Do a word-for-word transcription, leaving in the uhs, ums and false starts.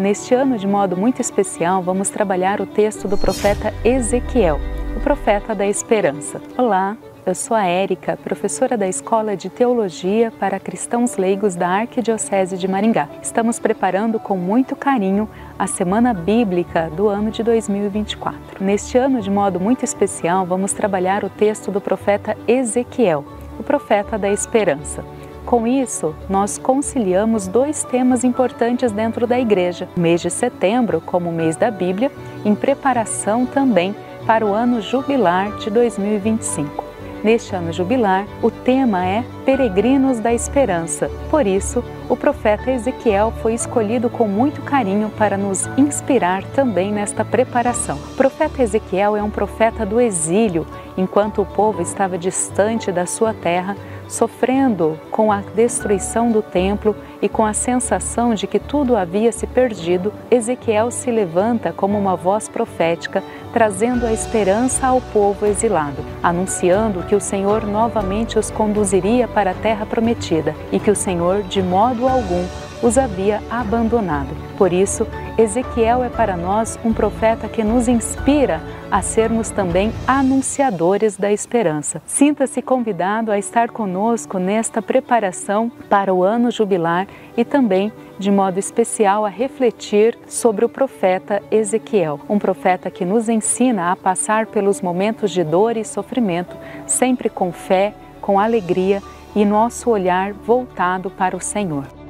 Neste ano, de modo muito especial, vamos trabalhar o texto do profeta Ezequiel, o profeta da esperança. Olá, eu sou a Érica, professora da Escola de Teologia para Cristãos Leigos da Arquidiocese de Maringá. Estamos preparando com muito carinho a Semana Bíblica do ano de dois mil e vinte e quatro. Neste ano, de modo muito especial, vamos trabalhar o texto do profeta Ezequiel, o profeta da esperança. Com isso, nós conciliamos dois temas importantes dentro da igreja. O mês de setembro, como o mês da Bíblia, em preparação também para o ano jubilar de dois mil e vinte e cinco. Neste ano jubilar, o tema é Peregrinos da Esperança. Por isso, o profeta Ezequiel foi escolhido com muito carinho para nos inspirar também nesta preparação. O profeta Ezequiel é um profeta do exílio, enquanto o povo estava distante da sua terra, sofrendo com a destruição do templo e com a sensação de que tudo havia se perdido. Ezequiel se levanta como uma voz profética, trazendo a esperança ao povo exilado, anunciando que o Senhor novamente os conduziria para a terra prometida e que o Senhor, de modo algum, os havia abandonado. Por isso, Ezequiel é para nós um profeta que nos inspira a sermos também anunciadores da esperança. Sinta-se convidado a estar conosco nesta preparação para o ano jubilar e também, de modo especial, a refletir sobre o profeta Ezequiel, um profeta que nos ensina a passar pelos momentos de dor e sofrimento, sempre com fé, com alegria e nosso olhar voltado para o Senhor.